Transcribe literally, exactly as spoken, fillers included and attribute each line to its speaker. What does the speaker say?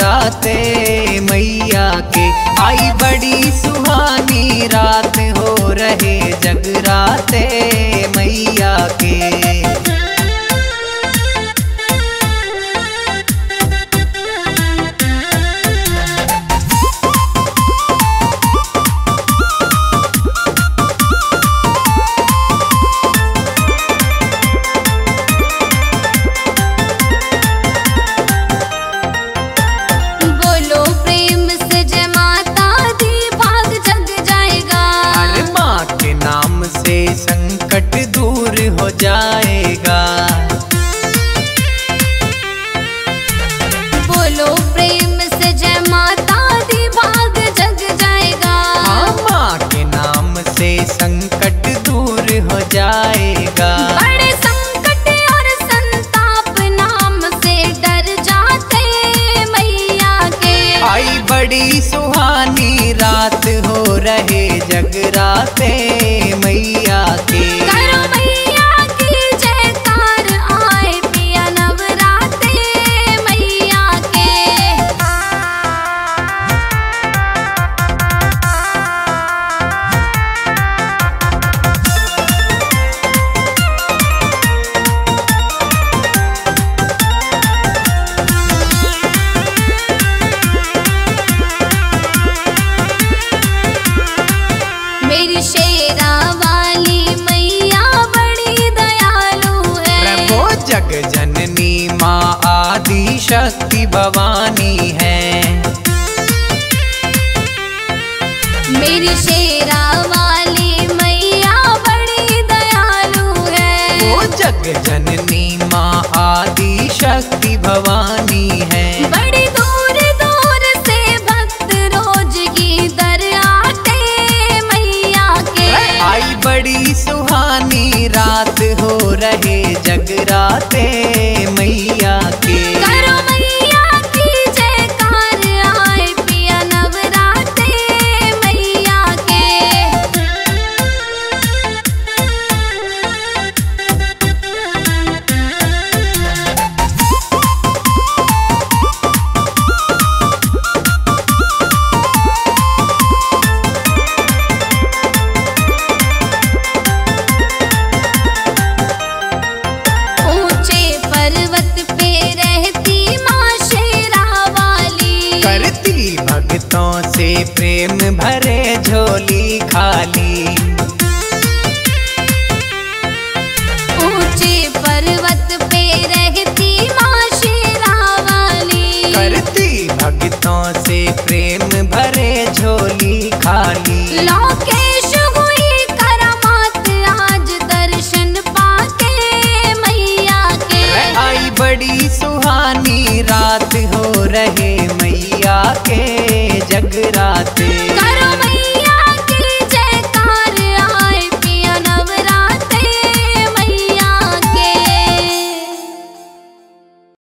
Speaker 1: जगराते मैया के। आई बड़ी सुहानी रात हो रहे जगराते मैया के। से संकट दूर हो जाएगा।
Speaker 2: बोलो प्रेम से जय माता दी भाग जग जाएगा।
Speaker 1: हाँ, माँ के नाम से संकट दूर हो जाएगा।
Speaker 2: बड़े संकट और संताप नाम से डर जाते मैया के।
Speaker 1: आई बड़ी सुहानी रात हो रहे जगराते मैया के।
Speaker 2: करो मैया की जयकार आए पिया नवराते मैया के। मेरी शेरा वाली मैया बड़ी दयालु है।
Speaker 1: प्रभो जग जननी माँ आदि शक्ति भवानी है।
Speaker 2: मेरी शेरा वाली मैया बड़ी दयालु है।
Speaker 1: वो जग जननी माँ आदि शक्ति भवानी है।
Speaker 2: बड़ी दूर दूर से भक्त रोज की दर आते मैया के।
Speaker 1: आई बड़ी सुहानी रात हो रहे जगराते मैया के।
Speaker 2: करो मैया की जयकार आए पिया नवराते मैया के। ऊंचे पर्वत पे रहती माँ शेरा वाली।
Speaker 1: करती भक्तों से प्रेम भरे झोली खाली।
Speaker 2: ऊंचे पर्वत पे रहती माँ शेरा वाली।
Speaker 1: करती भक्तों से प्रेम भरे झोली